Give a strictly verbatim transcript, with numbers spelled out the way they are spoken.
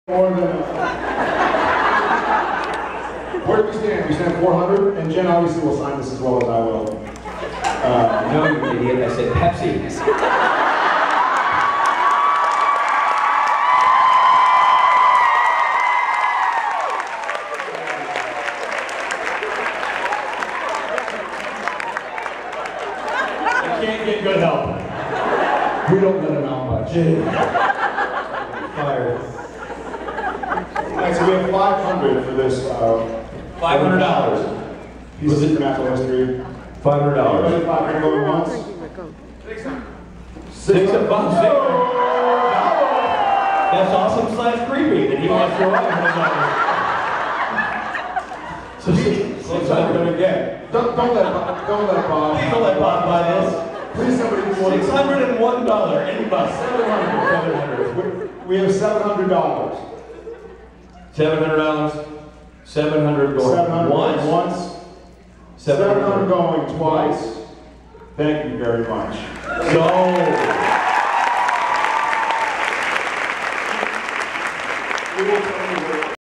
More than where do we stand? We stand four hundred, and Jen obviously will sign this as well as I will. Uh, no, you idiot. I said Pepsi. Can't get good help. We don't let him out much. Fire. Alright, so we have five hundred for this. Uh, five hundred dollars. Piece of natural history. five hundred dollars. five hundred going once. Six of bucks. That's awesome slash creepy that he wants to run. So six hundred gonna get. Don't, don't let don't let Bob. Please don't let Bob buy this. Please somebody Six hundred and one dollar. Anybody? Seven hundred. Seven hundred. We have seven hundred dollars. Seven hundred dollars. Seven hundred going Seven hundred once. once. Seven hundred going twice. Thank you very much. So.